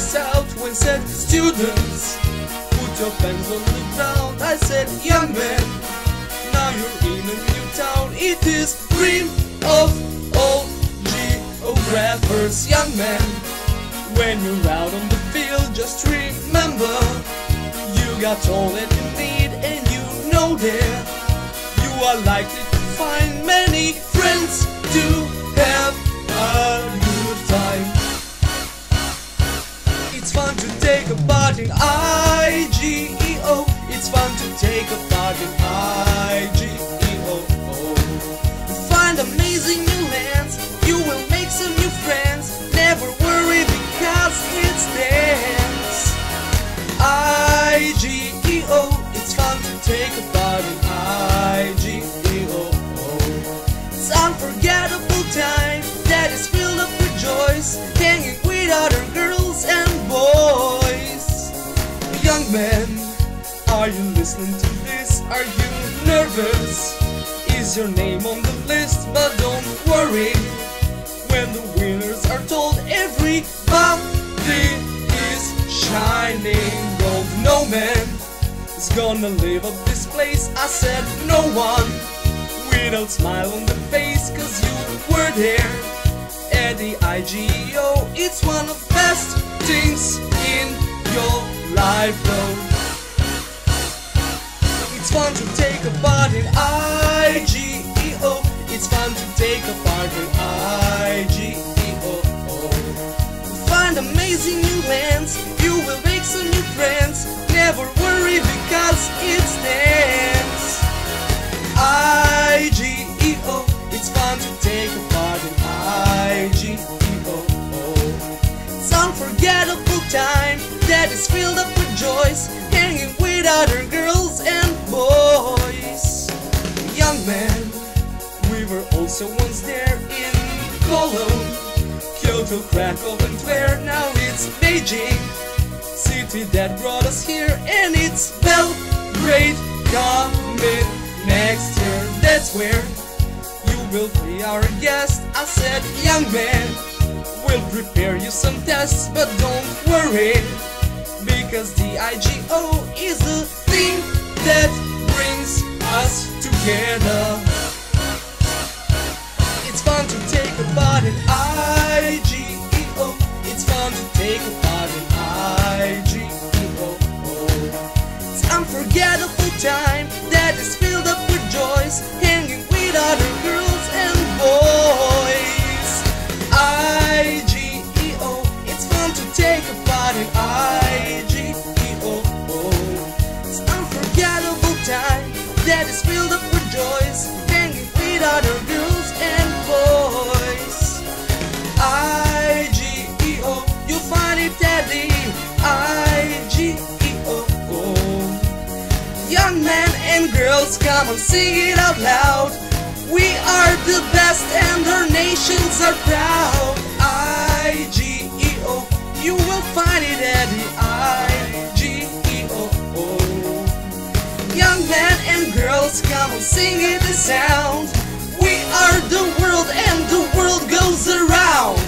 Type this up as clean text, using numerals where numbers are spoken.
voice out when said students, put your pens on the ground. I said, young man, now you're in a new town. It is dream of all geographers, young man. When you're out on the field, just remember, you got all that you need, and you know that you are likely to find many friends to have a good time. It's fun to take a part in IGEO. It's fun to take a part in IGEO. Find amazing new lands, you will make some new friends. Never worry because it's dance. IGEO, it's fun to take a part in IGEO. It's unforgettable time that is filled up with joys, hanging with other girls and boys. Young man, are you listening to this? Are you nervous? Is your name on the list? But don't worry, when the winners are told, everybody is shining gold. No man is gonna live up this place. I said no one without smile on the face, cause you were there at the IGEO. It's one of the best things in your life though. It's fun to take a part in IGEO. It's fun to take a part in IGEO. Find amazing new lands, you will make some new friends. Never worry because it's dance. IGEO, it's fun to take a part in IGEO. It's unforgettable time that is filled up with joys, hanging with other girls and boys. Young man, we were also once there in Cologne, Kyoto, Krakow and Tver. Now it's Beijing, city that brought us here, and it's Belgrade coming next year. That's where you will be our guest. I said, young man, we'll prepare you some tests, but don't worry, because the IGO is the thing that brings us together. It's fun to take a part in IGEO. It's fun to take a part in IGEO. It's unforgettable time that is filled up with joys, hanging with other girls and boys. IGEO, it's fun to take a part in IGEO. It's unforgettable time that is filled up with joys, hanging with other girls and boys. IGEO, you'll find it at the IGEO. Young men and girls, come on, sing it out loud. We are the best and our nations are proud. IGEO, you will find it at the IGEO. Young men and girls, come on, sing it the sound. We are the world and the world goes around.